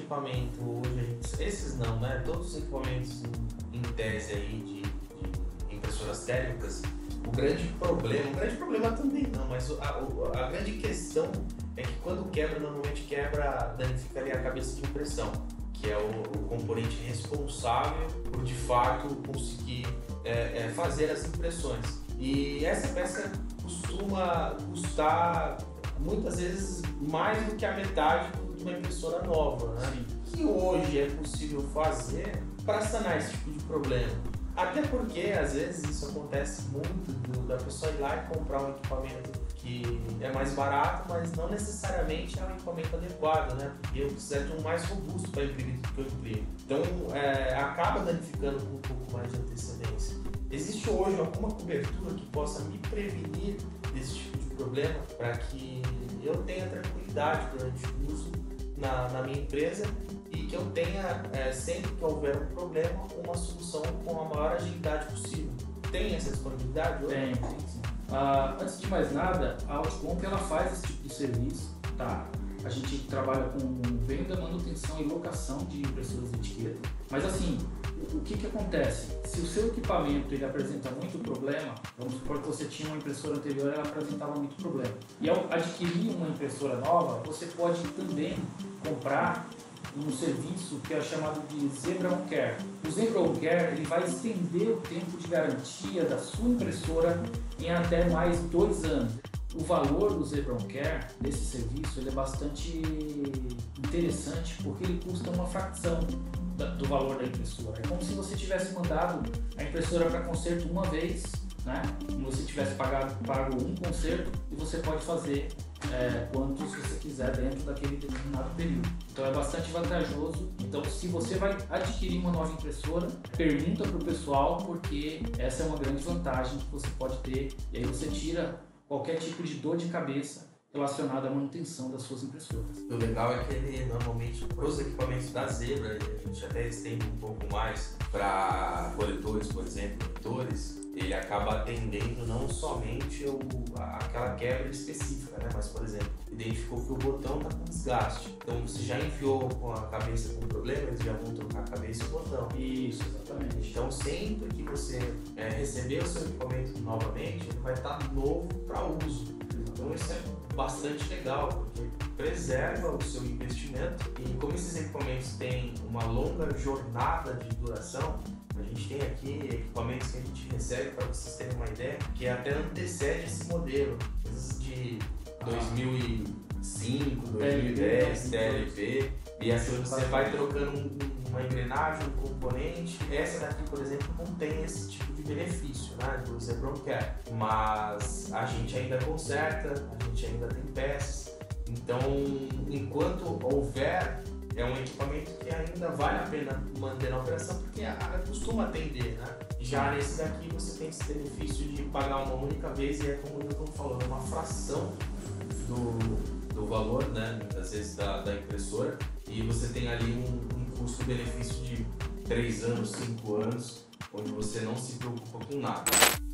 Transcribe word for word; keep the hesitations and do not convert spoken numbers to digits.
equipamento hoje, a gente, esses não, né? Todos os equipamentos em, em tese aí de, de impressoras térmicas, o grande problema, o grande problema também não, mas a, a, a grande questão é que quando quebra, normalmente quebra, danifica ali a cabeça de impressão, que é o, o componente responsável por de fato conseguir é, é, fazer as impressões. E essa peça costuma custar muitas vezes mais do que a metade de uma impressora nova, né? Sim. Que hoje é possível fazer para sanar esse tipo de problema. Até porque às vezes isso acontece muito do, da pessoa ir lá e comprar um equipamento que é mais barato, mas não necessariamente é um equipamento adequado, né? Porque eu preciso de um mais robusto para imprimir do que eu imprimo. Então é, acaba danificando com um pouco mais de antecedência. Existe hoje alguma cobertura que possa me prevenir desse tipo de problema para que eu tenha tranquilidade durante o uso na, na minha empresa e que eu tenha, é, sempre que houver um problema, uma solução com a maior agilidade possível? Tem essa disponibilidade hoje? Tem, tem sim. Ah, antes de mais nada, a Autocomp ela faz esse tipo de serviço, tá? A gente trabalha com venda, manutenção e locação de impressoras de etiqueta. Mas assim, o que que acontece? Se o seu equipamento ele apresenta muito problema, vamos supor que você tinha uma impressora anterior e ela apresentava muito problema. E ao adquirir uma impressora nova, você pode também comprar um serviço que é chamado de Zebra On Care. O Zebra On Care ele vai estender o tempo de garantia da sua impressora em até mais dois anos. O valor do Zebra On Care, desse serviço, ele é bastante interessante porque ele custa uma fração do valor da impressora. É como se você tivesse mandado a impressora para conserto uma vez, né? E você tivesse pagado, pago um conserto e você pode fazer é, quantos você quiser dentro daquele determinado período. Então é bastante vantajoso. Então se você vai adquirir uma nova impressora, pergunta para o pessoal, porque essa é uma grande vantagem que você pode ter e aí você tira qualquer tipo de dor de cabeça relacionada à manutenção das suas impressoras. O legal é que ele normalmente, para os equipamentos da Zebra, a gente até estende um pouco mais para coletores, por exemplo, motores, ele acaba atendendo não somente o, aquela quebra específica, né? Mas, por exemplo, identificou que o botão está com desgaste. Então você já enfiou com a cabeça com problema, eles já vão trocar a cabeça e o botão. Isso, exatamente. Então sempre que você é, receber o seu equipamento novamente, ele vai estar novo para uso. Então isso é bastante legal, porque preserva o seu investimento e como esses equipamentos têm uma longa jornada de duração, a gente tem aqui equipamentos que a gente recebe, para vocês terem uma ideia, que até antecede esse modelo, coisas de dois mil e cinco, dois mil e dez, T L P, e assim você vai trocando um, uma engrenagem, um componente. Essa daqui, por exemplo, não tem esse tipo de benefício, né, do Zebra On Care, mas a gente ainda conserta, a gente ainda tem peças, então enquanto houver, é um equipamento que ainda vale a pena manter na operação, porque a, a costuma atender, né? Já nesse daqui você tem esse benefício de pagar uma única vez e é como o Newton falou, é uma fração do, do valor, né, às vezes da, da impressora, e você tem ali um, um custo-benefício de três anos, cinco anos, onde você não se preocupa com nada.